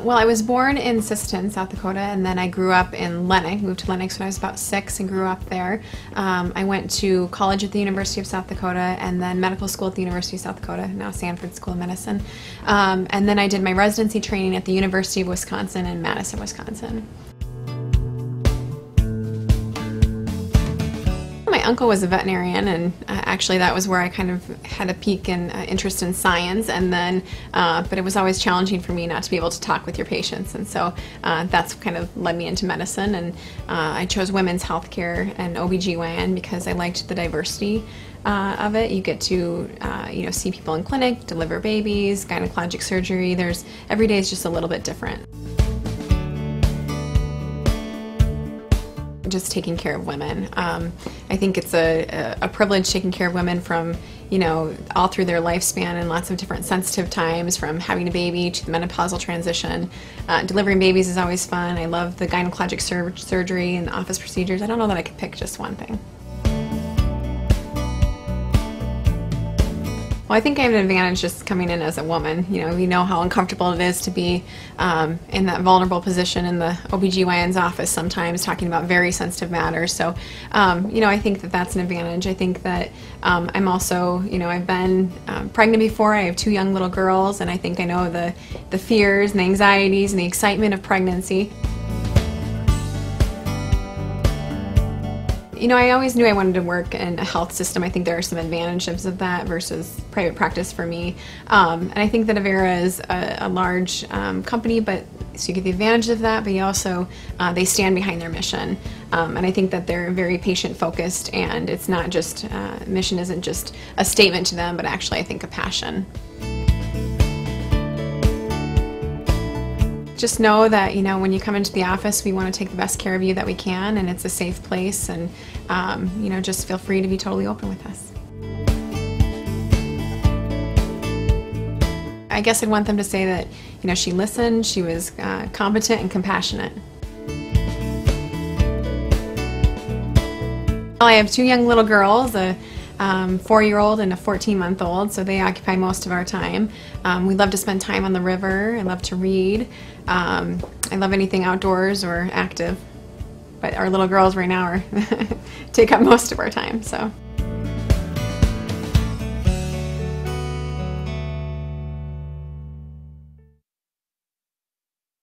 Well, I was born in Sisseton, South Dakota, and then I grew up in Lennox, moved to Lennox when I was about 6 and grew up there. I went to college at the University of South Dakota and then medical school at the University of South Dakota, now Sanford School of Medicine. And then I did my residency training at the University of Wisconsin in Madison, Wisconsin. My uncle was a veterinarian, and actually that was where I kind of had a peak in interest in science, and then but it was always challenging for me not to be able to talk with your patients, and so that's kind of led me into medicine. And I chose women's healthcare and OBGYN because I liked the diversity of it. You get to see people in clinic, deliver babies, gynecologic surgery. Every day is just a little bit different. Just taking care of women. I think it's a privilege taking care of women from, all through their lifespan and lots of different sensitive times, from having a baby to the menopausal transition. Delivering babies is always fun. I love the gynecologic surgery and the office procedures. I don't know that I could pick just one thing. Well, I think I have an advantage just coming in as a woman. We know how uncomfortable it is to be in that vulnerable position in the OBGYN's office sometimes, talking about very sensitive matters. So, I think that that's an advantage. I think that I'm also, I've been pregnant before. I have 2 young little girls, and I think I know the fears and the anxieties and the excitement of pregnancy. I always knew I wanted to work in a health system. I think there are some advantages of that versus private practice for me. And I think that Avera is a large company, so you get the advantage of that, but you also, they stand behind their mission. And I think that they're very patient focused, and it's not just, mission isn't just a statement to them, but actually I think a passion. Just know that, when you come into the office, we want to take the best care of you that we can, and it's a safe place, and, just feel free to be totally open with us. I guess I'd want them to say that, she listened, she was competent and compassionate. Well, I have 2 young little girls, a 4-year-old and a 14-month-old, so they occupy most of our time. We love to spend time on the river. I love to read. I love anything outdoors or active, but our little girls right now take up most of our time. So.